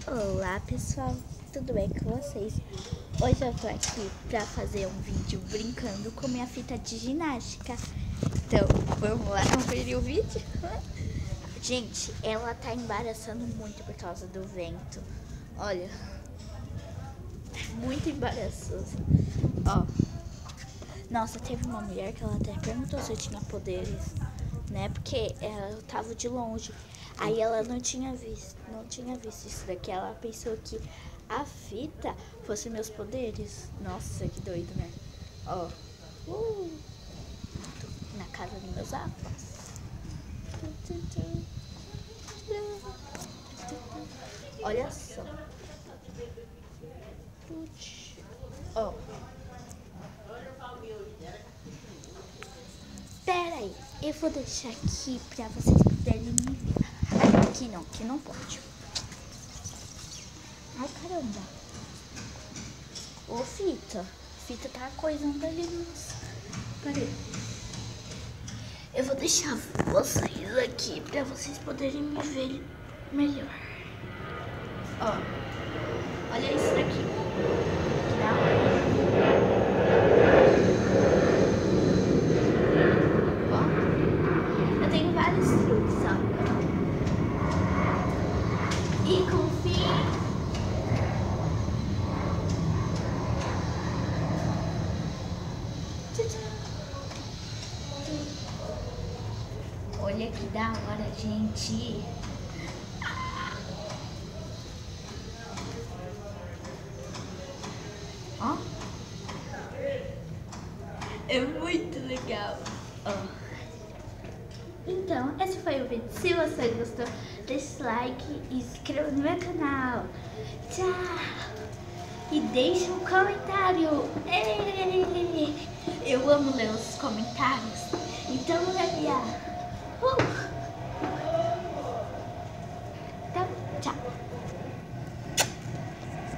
Olá pessoal, tudo bem com vocês? Hoje eu tô aqui pra fazer um vídeo brincando com minha fita de ginástica. Então, vamos lá conferir o vídeo? Gente, ela tá embaraçando muito por causa do vento. Olha, muito embaraçoso. Ó, nossa, teve uma mulher que ela até perguntou se eu tinha poderes, né? Porque eu tava de longe. Aí ela não tinha visto isso daqui. Ela pensou que a fita fosse meus poderes. Nossa, que doido, né? Ó, tô na casa dos meus avós. Olha só. Ó. Pera aí, eu vou deixar aqui pra vocês poderem me ver. Aqui não pode. Ai, caramba. Ô, fita tá coisando ali nos... Peraí. Eu vou deixar vocês aqui pra vocês poderem me ver melhor. Ó, olha isso daqui. Que da hora. Ó, eu tenho vários truques, ó. E confie. Olha que da hora, gente. Ó. É muito legal. Ó. Então, esse foi o vídeo. Se você gostou, deixe like e se inscreva no meu canal. Tchau! E deixe um comentário. Eu amo ler os comentários. Então, leia. Então, tchau!